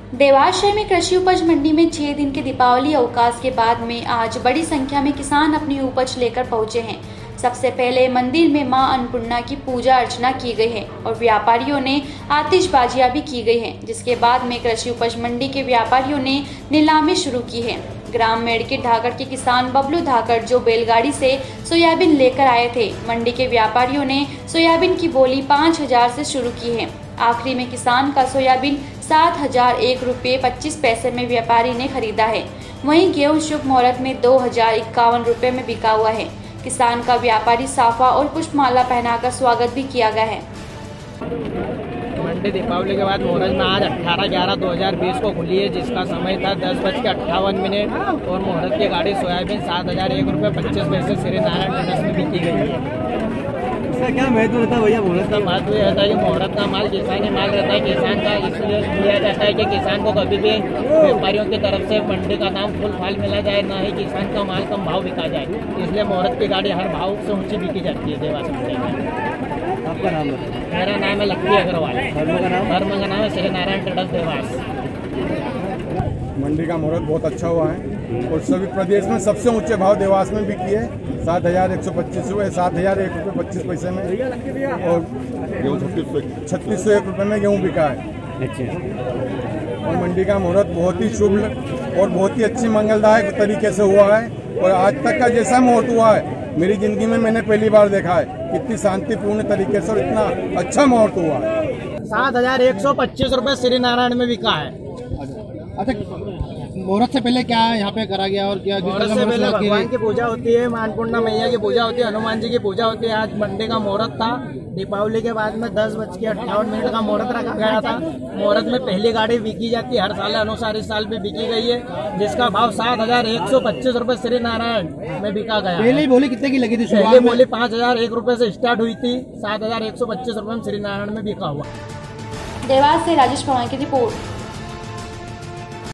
देवास शहर में कृषि उपज मंडी में 6 दिन के दीपावली अवकाश के बाद में आज बड़ी संख्या में किसान अपनी उपज लेकर पहुंचे हैं। सबसे पहले मंदिर में मां अन्नपूर्णा की पूजा अर्चना की गई है और व्यापारियों ने आतिशबाजियां भी की गई हैं, जिसके बाद में कृषि उपज मंडी के व्यापारियों ने नीलामी शुरू की है। ग्राम मेड़के धाकड़ के किसान बबलू धाकड़ जो बैलगाड़ी से सोयाबीन लेकर आए थे, मंडी के व्यापारियों ने सोयाबीन की बोली 5,000 से शुरू की है। आखिरी में किसान का सोयाबीन 7,001 रुपये 25 पैसे में व्यापारी ने खरीदा है। वहीं गेहूं शुभ मुहूर्त में 2,051 रुपये में बिका हुआ है। किसान का व्यापारी साफा और पुष्पमाला पहनाकर स्वागत भी किया गया है। मंडी दीपावली के बाद मुहूर्त में आज 18/11/2020 को खुली है, जिसका समय था 10:58 और मुहूर्त की गाड़ी सोयाबीन 7,001 रुपये 25 पैसे श्री नारायण ट्रेडर्स में बिकी गई है। इसका क्या महत्व रहता है भैया? मुहूर्त का महत्व यह रहता है कि मुहूर्त का माल किसानी माल रहता है। किसान का इसलिए लिया जाता है कि किसान को कभी भी व्यापारियों की तरफ से मंडी का दाम फुल फाल मिला जाए, ना ही किसान का माल कम भाव बिका जाए। इसलिए मुहूर्त की गाड़ी हर भाव से ऊंची बिकी जाती है देवास मंडी में। आपका नाम है? मेरा नाम है लक्की अग्रवाल। धर्म का नाम है श्री नारायण ट्रेडर्स देवास। मंडी का मुहूर्त बहुत अच्छा हुआ है और सभी प्रदेश में सबसे ऊंचे भाव देवास में बिकी है। 7,125 रुपये, 7,001 रुपये 25 पैसे में और गेहूँ 3,601 रुपये में गेहूँ बिका है। और मंडी का मुहूर्त बहुत ही शुभ और बहुत ही अच्छी मंगलदायक तरीके से हुआ है और आज तक का जैसा मुहूर्त हुआ है मेरी जिंदगी में मैंने पहली बार देखा है। कितनी शांतिपूर्ण तरीके से और इतना अच्छा मुहूर्त हुआ है। 7,125 रुपये श्री नारायण में बिका है। अच्छा, मुहूर्त से पहले क्या यहाँ पे करा गया और क्या? मुहूर्त से पहले भगवान की पूजा होती है, मां अन्नपूर्णा मैया की पूजा होती है, हनुमान जी की पूजा होती है। आज मंडी का मुहूर्त था। दीपावली के बाद में 10:58 का मुहूर्त रखा गया था। मुहूर्त में पहली गाड़ी बिकी जाती है, हर साल अनुसार इस साल भी बिकी गई है, जिसका भाव 7,125 रुपये श्री नारायण में बिका गया। पहली बोली कितने की लगी थी? पहली बोली 5,001 रुपये से स्टार्ट हुई थी, 7,125 रुपये में श्री नारायण में बिका हुआ। देवास से राजेश पवार की रिपोर्ट।